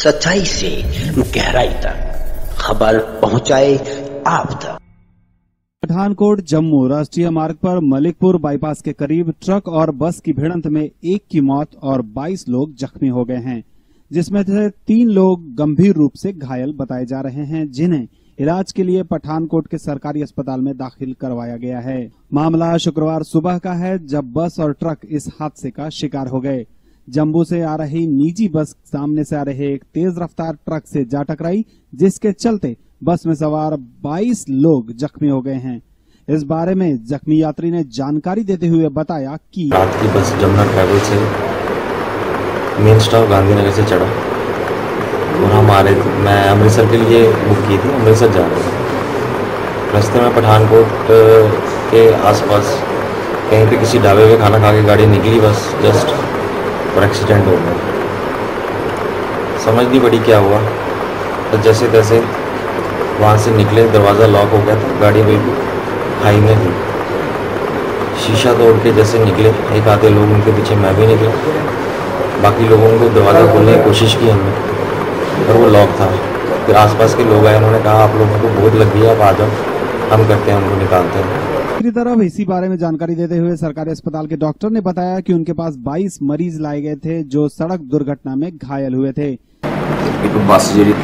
सच्चाई से गहराई तक खबर पहुंचाए आप तक। पठानकोट जम्मू राष्ट्रीय मार्ग पर मलिकपुर बाईपास के करीब ट्रक और बस की भिड़ंत में एक की मौत और 22 लोग जख्मी हो गए हैं, जिसमें से 3 लोग गंभीर रूप से घायल बताए जा रहे हैं, जिन्हें इलाज के लिए पठानकोट के सरकारी अस्पताल में दाखिल करवाया गया है। मामला शुक्रवार सुबह का है, जब बस और ट्रक इस हादसे का शिकार हो गए। जम्मू से आ रही निजी बस सामने से आ रहे एक तेज रफ्तार ट्रक से जा टकराई, जिसके चलते बस में सवार 22 लोग जख्मी हो गए हैं। इस बारे में जख्मी यात्री ने जानकारी देते हुए बताया कि रात की बस जमुना ट्रैवल से मेन स्टॉप गांधीनगर से चढ़ा और मैं अमृतसर के लिए बुक की थी, अमृतसर जा रहा था। रास्ते में पठानकोट के आसपास कहीं पे किसी ढाबे पे खाना खा के गाड़ी निकली बस जस्ट, और एक्सीडेंट हो गया। समझ नहीं पड़ी क्या हुआ, तो जैसे तैसे वहाँ से निकले, दरवाज़ा लॉक हो गया था, गाड़ी बिल्कुल हाई में थी। शीशा तोड़ के जैसे निकले, एक आधे लोग उनके पीछे मैं भी निकला, बाकी लोगों को दरवाज़ा खोलने की कोशिश की हमने, पर वो लॉक था। फिर आसपास के लोग आए, उन्होंने कहा आप लोगों को बहुत लग गई है, आप आ जाओ, हम करते हैं, उनको निकालते हैं। दूसरी तरफ इसी बारे में जानकारी देते हुए सरकारी अस्पताल के डॉक्टर ने बताया कि उनके पास 22 मरीज लाए गए थे जो सड़क दुर्घटना में घायल हुए थे। एक बस जी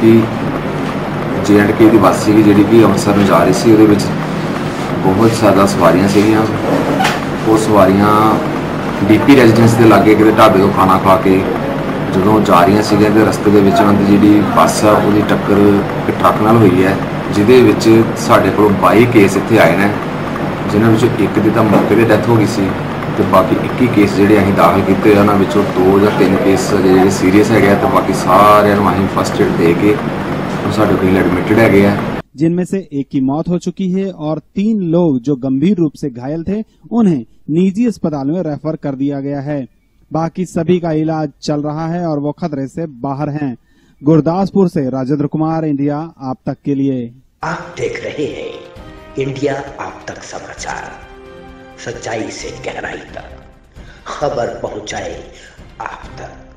JNK की बस सी जी अमृतसर में जा रही सी, ਉਹਦੇ ਵਿੱਚ बहुत ज़्यादा सवारियां ਸੀਗੀਆਂ। वो सवारियां DP ਰੈਜ਼ੀਡੈਂਸ ਦੇ ਲਾਗੇ ਕਿਤੇ ਢਾਬੇ ਤੋਂ ਖਾਣਾ ਖਾ ਕੇ ਜਦੋਂ ਜਾ ਰਹੀਆਂ ਸੀਗੀਆਂ ਤੇ ਰਸਤੇ ਦੇ ਵਿੱਚ ਉਹਨਾਂ ਦੀ ਜਿਹੜੀ ਬੱਸ ਆ ਉਹਦੀ ਟੱਕਰ ਇੱਕ ਟਰੱਕ ਨਾਲ ਹੋਈ ਹੈ, ਜਿਹਦੇ ਵਿੱਚ ਸਾਡੇ ਕੋਲ 22 ਕੇਸ ਇੱਥੇ ਆਏ ਨੇ, ਜਿਨ੍ਹਾਂ ਵਿੱਚੋਂ ਇੱਕ ਦੀ ਤਾਂ ਮੌਕੇ 'ਤੇ ਡੈਥ ਹੋ ਗਈ ਸੀ ਤੇ ਬਾਕੀ 21 ਕੇਸ ਜਿਹੜੇ ਅਸੀਂ ਦਾਖਲ ਕੀਤੇ ਉਹਨਾਂ ਵਿੱਚੋਂ 2 ਜਾਂ 3 ਕੇਸ ਜਿਹੜੇ ਸੀਰੀਅਸ ਹੈਗੇ ਤੇ ਬਾਕੀ सारे ਅਸੀਂ फर्स्ट एड दे के ਸਾਡੇ ਕੋਲ एडमिटेड ਹੈਗੇ ਆ, जिनमें से एक की मौत हो चुकी है और 3 लोग जो गंभीर रूप से घायल थे उन्हें निजी अस्पताल में रेफर कर दिया गया है। बाकी सभी का इलाज चल रहा है और वो खतरे से बाहर हैं। गुरदासपुर से राजेंद्र कुमार, इंडिया आप तक के लिए। आप देख रहे हैं इंडिया आप तक समाचार, सच्चाई से गहराई तक खबर पहुंचाए आप तक।